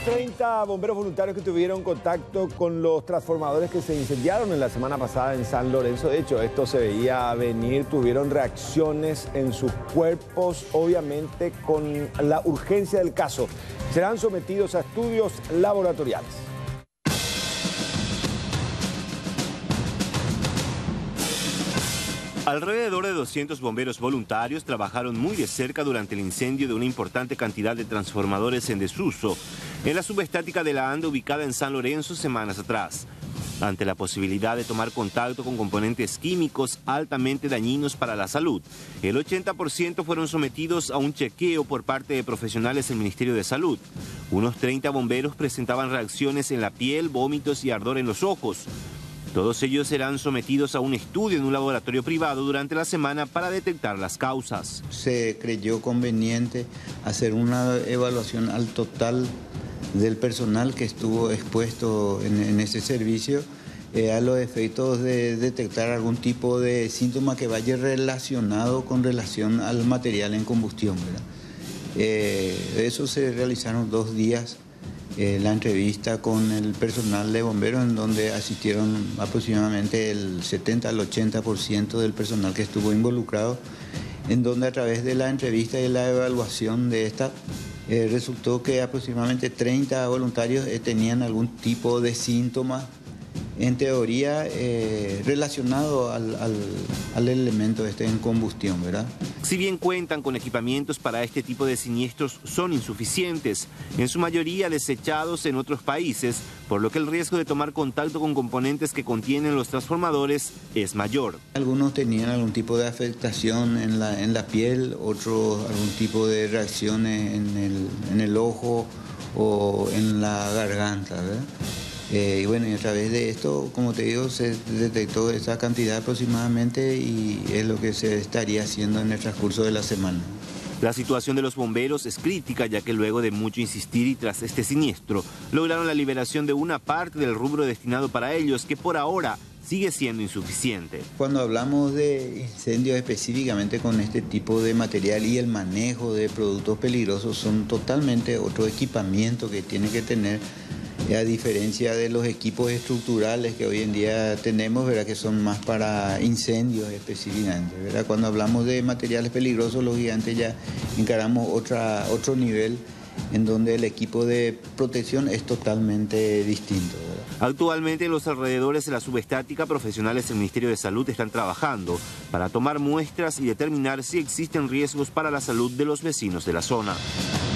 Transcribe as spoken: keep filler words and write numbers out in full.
treinta bomberos voluntarios que tuvieron contacto con los transformadores que se incendiaron en la semana pasada en San Lorenzo. De hecho, esto se veía venir, tuvieron reacciones en sus cuerpos, obviamente con la urgencia del caso. Serán sometidos a estudios laboratoriales. Alrededor de doscientos bomberos voluntarios trabajaron muy de cerca durante el incendio de una importante cantidad de transformadores en desuso en la subestática de la ANDE ubicada en San Lorenzo semanas atrás. Ante la posibilidad de tomar contacto con componentes químicos altamente dañinos para la salud, el ochenta por ciento fueron sometidos a un chequeo por parte de profesionales del Ministerio de Salud. Unos treinta bomberos presentaban reacciones en la piel, vómitos y ardor en los ojos. Todos ellos serán sometidos a un estudio en un laboratorio privado durante la semana para detectar las causas. Se creyó conveniente hacer una evaluación al total del personal que estuvo expuesto en, en ese servicio eh, a los efectos de detectar algún tipo de síntoma que vaya relacionado con relación al material en combustión, ¿verdad? Eh, eso se realizaron dos días. Eh, la entrevista con el personal de bomberos, en donde asistieron aproximadamente el setenta al ochenta por ciento del personal que estuvo involucrado, en donde a través de la entrevista y la evaluación de esta eh, resultó que aproximadamente treinta voluntarios eh, tenían algún tipo de síntoma, en teoría eh, relacionado al, al, al elemento este en combustión, ¿verdad? Si bien cuentan con equipamientos para este tipo de siniestros, son insuficientes, en su mayoría desechados en otros países, por lo que el riesgo de tomar contacto con componentes que contienen los transformadores es mayor. Algunos tenían algún tipo de afectación en la, en la piel, otros algún tipo de reacciones en el, en el ojo o en la garganta, ¿verdad? Eh, y bueno, y a través de esto, como te digo, se detectó esa cantidad aproximadamente y es lo que se estaría haciendo en el transcurso de la semana. La situación de los bomberos es crítica, ya que luego de mucho insistir y tras este siniestro, lograron la liberación de una parte del rubro destinado para ellos, que por ahora sigue siendo insuficiente. Cuando hablamos de incendios específicamente con este tipo de material y el manejo de productos peligrosos, son totalmente otro equipamiento que tiene que tener, a diferencia de los equipos estructurales que hoy en día tenemos, ¿verdad?, que son más para incendios específicamente, ¿verdad? Cuando hablamos de materiales peligrosos, los gigantes ya encaramos otra, otro nivel en donde el equipo de protección es totalmente distinto, ¿verdad? Actualmente en los alrededores de la subestática, profesionales del Ministerio de Salud están trabajando para tomar muestras y determinar si existen riesgos para la salud de los vecinos de la zona.